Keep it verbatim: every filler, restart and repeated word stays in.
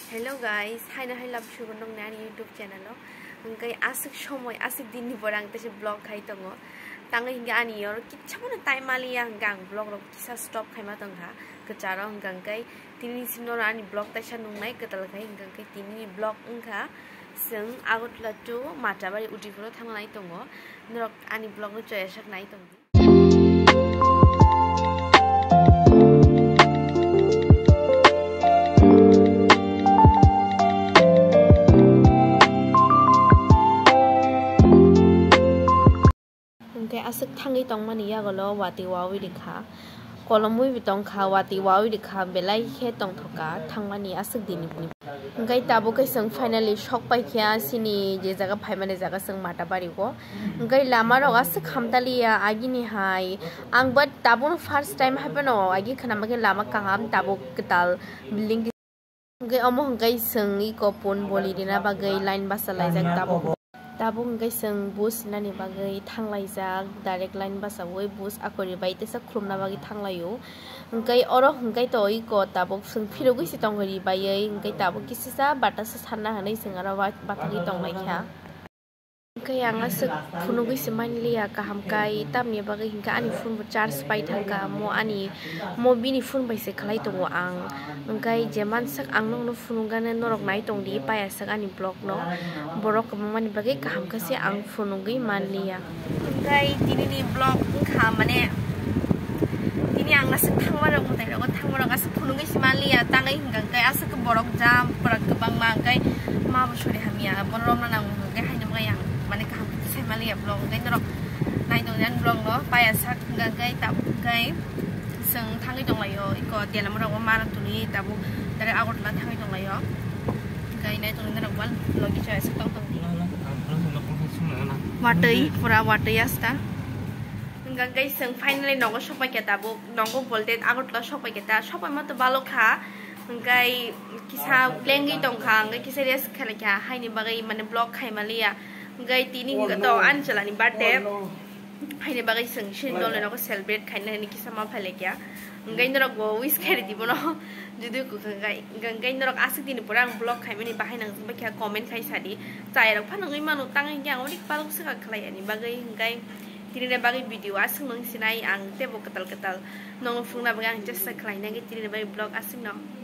Hello guys, hi na hi love sugar nong na YouTube channel lo. Hanggai asik somoy asik din ni borang tese vlog khai tongo. Tangai hingga ani yor kitchamo na time mali ya hanggang vlog ro kisa stop khai ma tong ha. Kecharo hanggang kai tini sinor ani vlog ta sa nong nai ketal khai hanggang kai tini vlog engka seng agot latu mata bari udipuro thanglai tongo. Norok ani vlog no choya sak nai tong. Asik thangi tong mani ya golo wati wawi dikha kolomui bitong kha wati wawi dikha belai khe tong thoka thangmani asik dini puni ngai tabo kai sang finally shok pai kya sini je jaga phai mane jaga sang mata bari go ngai lama ro asik khamtali ya agini hai ang but tabo first time happen o agi khana mage lama kangam tabo ketal building ngai omo ngai sang i ko pon boli dina ba gai line basalai jak tabo Tabo ngai sang bus nani bagai thanglai jak direct line basa woi bus akori bai tesa khumna bagi thanglayo ngai oro ngai to i ko tabo sang phirogui si tongri bai ngai tabo kisisa bata sa sanna hanai singara batagi tonglai kha ngai anga sek phunugui si manliya kaham kai tamni bagai hingka ani phun bo charge pai thangka mo ani mo bini phun bai se khlai tongo ang ngai jeman sak ang nong no phunugane norok nai tongdi paya sak ani blog no borok mani bagai kaham kase ang phunugui manliya ngai tini ni blog kha mane tini ang sak thangma rok mutai rok thangma rok sak phunugui si manliya tangai hingka kai asak borok jam prak kebang ma ngai ma bo sore hamia borom na nang ngai haina ngai yang mane kaham kase manliya blog ngai norok nai tong jan blog no paya sak ngai tap ngai seng thangi tong layo iko dialam ro ma ran tuni tabu dari agot la thangi tong layo kai nai tong na wal logi cha sak tong tong watei pura watei asta ngang kai seng finally nogo shopai ke tabu nogo bolte agot la shopai ke ta shopai ma to balo kha ngai kisa lengi tong kha ngai kisa res khala kha haini bagai mane blog khai malia ngai tini to an chalani birthday haine bagai seng shin dole no celebrate khaina ni kisama phale kya ngai norok go wish khari dibo no judu ku ngai ngai norok asik dini porang blog khai mani bahai nang ba kya comment khai sadi chai rok phanangai manu tangai kya odik palok saka khlai ani bagai ngai tini ne bagai video asing nang sinai ang tebo ketal ketal nong fungna bagai ang just khlai nang tini ne bagai blog asing no